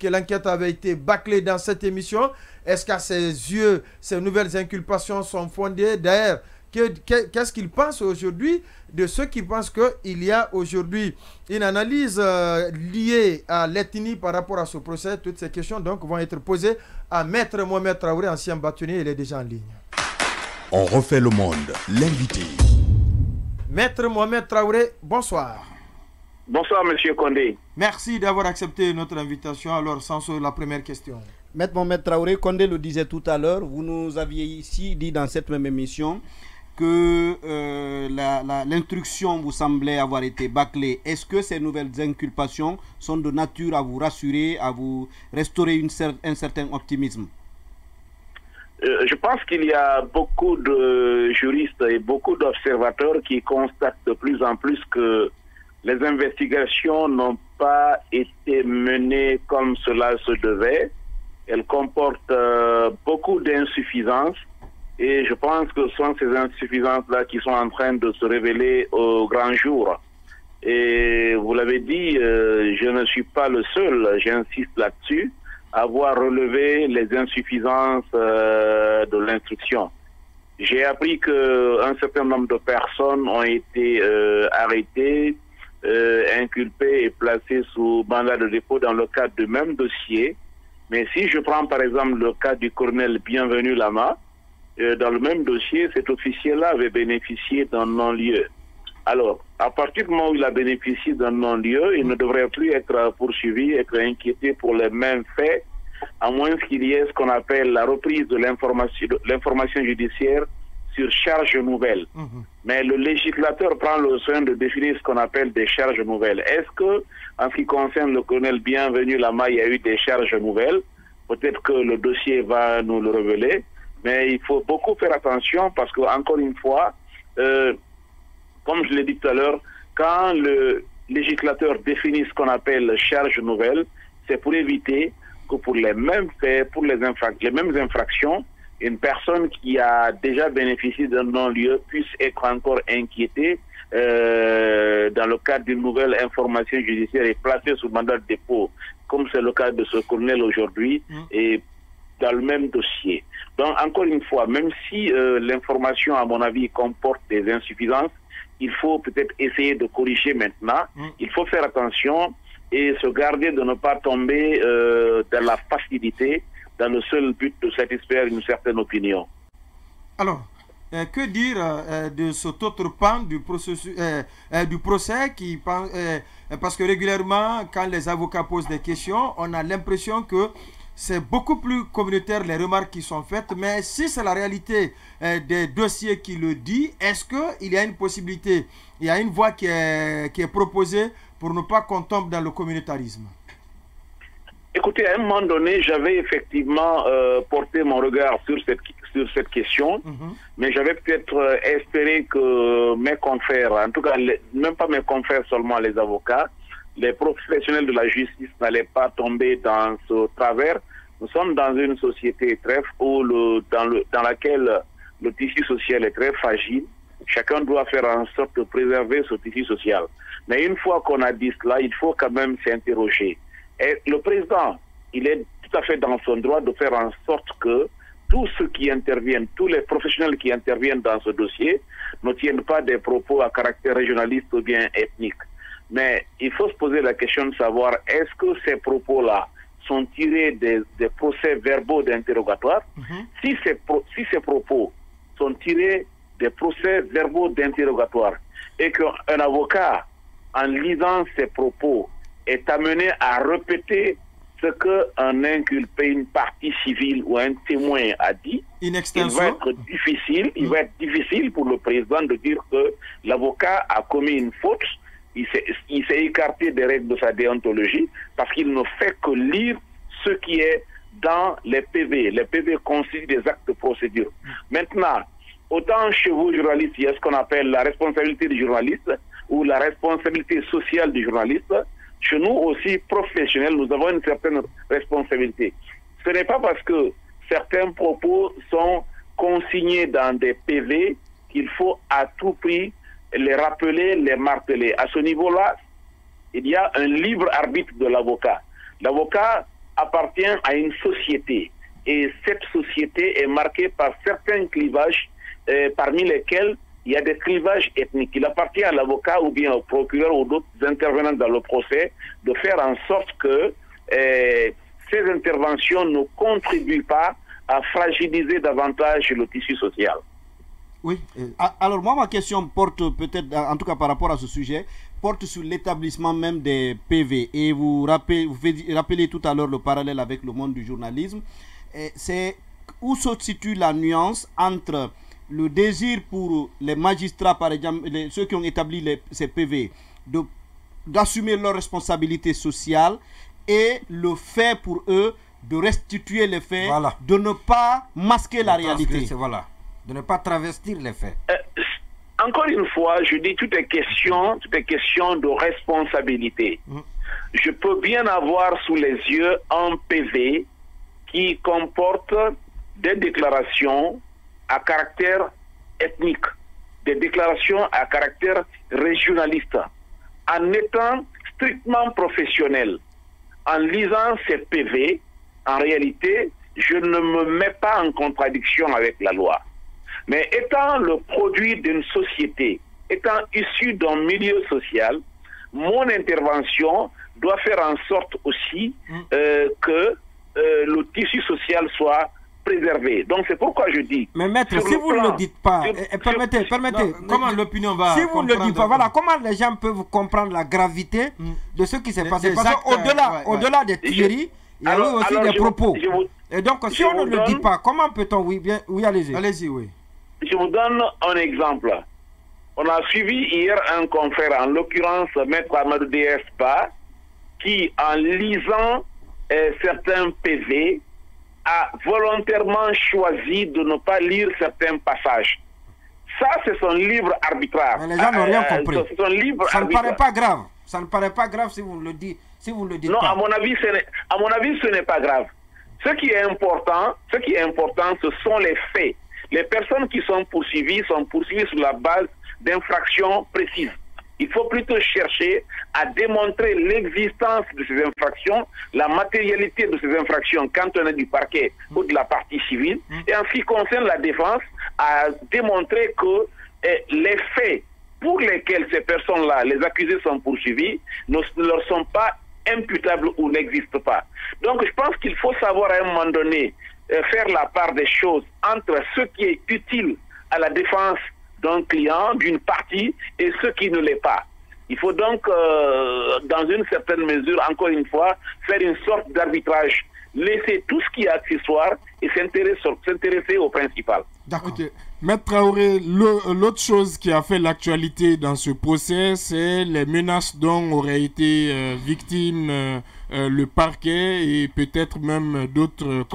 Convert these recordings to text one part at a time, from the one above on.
que l'enquête avait été bâclée dans cette émission. Est-ce qu'à ses yeux, ces nouvelles inculpations sont fondées? D'ailleurs, qu'est-ce qu'il pense aujourd'hui de ceux qui pensent qu'il y a aujourd'hui une analyse liée à l'ethnie par rapport à ce procès? Toutes ces questions donc vont être posées à Maître Mohamed Traoré, ancien bâtonnier. Il est déjà en ligne. On refait le monde, l'invité. Maître Mohamed Traoré, bonsoir. Bonsoir, Monsieur Condé. Merci d'avoir accepté notre invitation. Alors, sans la première question. Maître Mohamed Traoré, Condé le disait tout à l'heure, vous nous aviez ici dit dans cette même émission que l'instruction vous semblait avoir été bâclée. Est-ce que ces nouvelles inculpations sont de nature à vous rassurer, à vous restaurer un certain optimisme? Je pense qu'il y a beaucoup de juristes et beaucoup d'observateurs qui constatent de plus en plus que les investigations n'ont pas été menées comme cela se devait. Elles comportent beaucoup d'insuffisances et je pense que ce sont ces insuffisances-là qui sont en train de se révéler au grand jour. Et vous l'avez dit, je ne suis pas le seul, j'insiste là-dessus, à avoir relevé les insuffisances de l'instruction. J'ai appris qu'un certain nombre de personnes ont été arrêtées, inculpées et placées sous mandat de dépôt dans le cadre du même dossier. Mais si je prends par exemple le cas du colonel Bienvenu Lama, dans le même dossier, cet officier-là avait bénéficié d'un non-lieu. Alors, à partir du moment où il a bénéficié d'un non-lieu, il ne devrait plus être poursuivi, être inquiété pour les mêmes faits, à moins qu'il y ait ce qu'on appelle la reprise de l'information judiciaire sur charge nouvelle. Mais le législateur prend le soin de définir ce qu'on appelle des charges nouvelles. Est-ce que, en ce qui concerne le colonel Bienvenu Lama, il y a eu des charges nouvelles? Peut-être que le dossier va nous le révéler, mais il faut beaucoup faire attention parce que, encore une fois, comme je l'ai dit tout à l'heure, quand le législateur définit ce qu'on appelle charge nouvelle, c'est pour éviter que pour les mêmes faits, pour les mêmes infractions, une personne qui a déjà bénéficié d'un non-lieu puisse être encore inquiétée dans le cadre d'une nouvelle information judiciaire et placée sous mandat de dépôt, comme c'est le cas de ce colonel aujourd'hui, et dans le même dossier. Donc, encore une fois, même si l'information, à mon avis, comporte des insuffisances, il faut peut-être essayer de corriger maintenant. Il faut faire attention et se garder de ne pas tomber dans la facilité, dans le seul but de satisfaire une certaine opinion. Alors, que dire de cet autre pan du processus, du procès qui parce que régulièrement, quand les avocats posent des questions, on a l'impression que c'est beaucoup plus communautaire les remarques qui sont faites, mais si c'est la réalité des dossiers qui le dit, est-ce qu'il y a une possibilité, il y a une voie qui est proposée pour ne pas qu'on tombe dans le communautarisme? Écoutez, à un moment donné, j'avais effectivement porté mon regard sur cette question, mais j'avais peut-être espéré que mes confrères, en tout cas, même pas mes confrères seulement, les avocats, les professionnels de la justice n'allaient pas tomber dans ce travers. Nous sommes dans une société dans laquelle le tissu social est très fragile. Chacun doit faire en sorte de préserver ce tissu social. Mais une fois qu'on a dit cela, il faut quand même s'interroger. Et le président, il est tout à fait dans son droit de faire en sorte que tous ceux qui interviennent, tous les professionnels qui interviennent dans ce dossier ne tiennent pas des propos à caractère régionaliste ou bien ethnique. Mais il faut se poser la question de savoir, est-ce que ces propos-là sont tirés des procès verbaux d'interrogatoire? Si ces propos sont tirés des procès verbaux d'interrogatoire et qu'un avocat, en lisant ces propos, est amené à répéter ce qu'un inculpé, une partie civile ou un témoin a dit, il va être difficile pour le président de dire que l'avocat a commis une faute. Il s'est écarté des règles de sa déontologie parce qu'il ne fait que lire ce qui est dans les PV. Les PV constituent des actes de procédure. Maintenant, autant chez vous, journalistes, il y a ce qu'on appelle la responsabilité du journaliste ou la responsabilité sociale du journaliste. Chez nous aussi, professionnels, nous avons une certaine responsabilité. Ce n'est pas parce que certains propos sont consignés dans des PV qu'il faut à tout prix les rappeler, les marteler. À ce niveau-là, il y a un libre arbitre de l'avocat. L'avocat appartient à une société. Et cette société est marquée par certains clivages, parmi lesquels il y a des clivages ethniques. Il appartient à l'avocat ou bien au procureur ou d'autres intervenants dans le procès de faire en sorte que ces interventions ne contribuent pas à fragiliser davantage le tissu social. Oui. Alors moi, ma question porte peut-être, en tout cas par rapport à ce sujet, porte sur l'établissement même des PV. Et vous rappelez tout à l'heure le parallèle avec le monde du journalisme. C'est où se situe la nuance entre le désir pour les magistrats, par exemple, ceux qui ont établi ces PV, d'assumer leurs responsabilités sociales et le fait pour eux de restituer les faits, voilà, de ne pas masquer la réalité. Voilà, de ne pas travestir les faits. Encore une fois, je dis tout est question de responsabilité. Je peux bien avoir sous les yeux un PV qui comporte des déclarations à caractère ethnique, des déclarations à caractère régionaliste. En étant strictement professionnel, en lisant ces PV, en réalité, je ne me mets pas en contradiction avec la loi. Mais étant le produit d'une société, étant issu d'un milieu social, mon intervention doit faire en sorte aussi que le tissu social soit préservé. Donc c'est pourquoi je dis... Mais maître, si vous ne le dites pas, permettez, comment l'opinion va... Si vous ne le dites pas, voilà, comment les gens peuvent comprendre la gravité de ce qui s'est passé? Parce qu'au-delà des tueries, il y a eu aussi des propos. Et donc, si on ne le dit pas, comment peut-on... Oui, allez-y. Allez-y, oui. Je vous donne un exemple. On a suivi hier un confrère, en l'occurrence Maître Amadou Despa, qui, en lisant certains PV, a volontairement choisi de ne pas lire certains passages. Ça, c'est son libre arbitraire. Mais les gens n'ont rien compris. Son libre ça ne paraît pas grave. Ça ne paraît pas grave si vous le dites. Non, pas. À mon avis, ce n'est pas grave. Ce qui est important, ce sont les faits. Les personnes qui sont poursuivies sur la base d'infractions précises. Il faut plutôt chercher à démontrer l'existence de ces infractions, la matérialité de ces infractions quand on est du parquet ou de la partie civile. Et en ce qui concerne la défense, à démontrer que les faits pour lesquels ces personnes-là, les accusés sont poursuivis, ne leur sont pas imputables ou n'existent pas. Donc je pense qu'il faut savoir à un moment donné faire la part des choses entre ce qui est utile à la défense d'un client, d'une partie, et ce qui ne l'est pas. Il faut donc, dans une certaine mesure, encore une fois, faire une sorte d'arbitrage, laisser tout ce qui est accessoire et s'intéresser au principal. D'accord. Maître Traoré, l'autre chose qui a fait l'actualité dans ce procès, c'est les menaces dont aurait été victime le parquet et peut-être même d'autres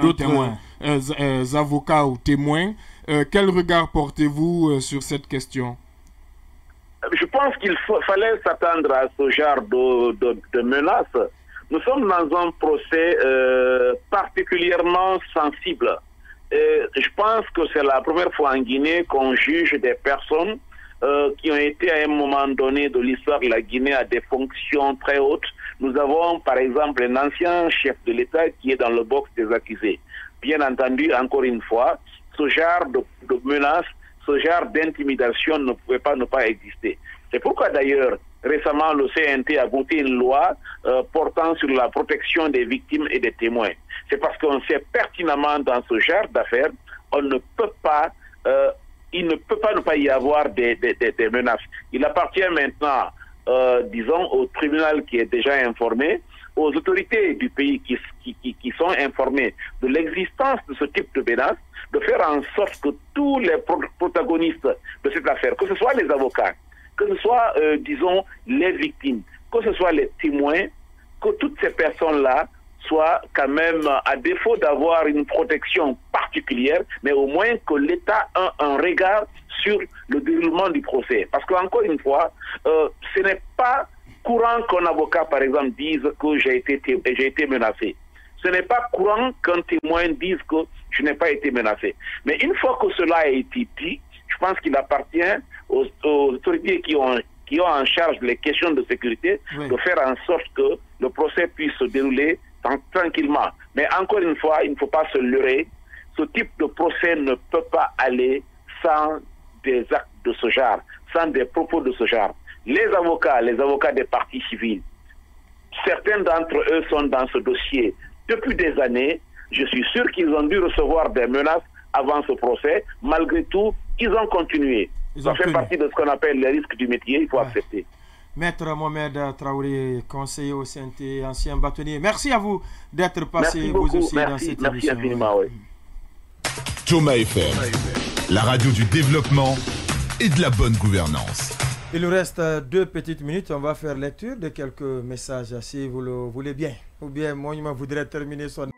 avocats ou témoins. Quel regard portez-vous sur cette question? Je pense qu'il fallait s'attendre à ce genre de menaces. Nous sommes dans un procès particulièrement sensible. Je pense que c'est la première fois en Guinée qu'on juge des personnes qui ont été à un moment donné de l'histoire de la Guinée à des fonctions très hautes. Nous avons par exemple un ancien chef de l'État qui est dans le box des accusés. Bien entendu, encore une fois, ce genre de menaces, ce genre d'intimidation ne pouvait pas ne pas exister. C'est pourquoi d'ailleurs, récemment, le CNT a voté une loi portant sur la protection des victimes et des témoins. C'est parce qu'on sait pertinemment dans ce genre d'affaires, il ne peut pas ne pas y avoir des menaces. Il appartient maintenant, disons, au tribunal qui est déjà informé, aux autorités du pays qui sont informées de l'existence de ce type de menaces, de faire en sorte que tous les protagonistes de cette affaire, que ce soit les avocats, que ce soit, disons, les victimes, que ce soit les témoins, que toutes ces personnes-là soient quand même, à défaut d'avoir une protection particulière, mais au moins que l'État ait un regard sur le déroulement du procès. Parce qu'encore une fois, ce n'est pas courant qu'un avocat, par exemple, dise que j'ai été menacé. Ce n'est pas courant qu'un témoin dise que je n'ai pas été menacé. Mais une fois que cela a été dit, je pense qu'il appartient aux autorités qui ont en charge les questions de sécurité de faire en sorte que le procès puisse se dérouler tranquillement. Mais encore une fois, il ne faut pas se leurrer. Ce type de procès ne peut pas aller sans des actes de ce genre, sans des propos de ce genre. Les avocats des partis civils, certains d'entre eux sont dans ce dossier depuis des années. Je suis sûr qu'ils ont dû recevoir des menaces avant ce procès. Malgré tout, ils ont continué. Ça fait partie de ce qu'on appelle les risques du métier, il faut accepter. Maître Mohamed Traoré, conseiller au CNT, ancien bâtonnier. Merci à vous d'être passé vous aussi dans cette émission. Merci infiniment, oui. Thomas FM, la radio du développement et de la bonne gouvernance. Il nous reste 2 petites minutes. On va faire lecture de quelques messages si vous le voulez bien. Ou bien moi, je voudrais terminer son...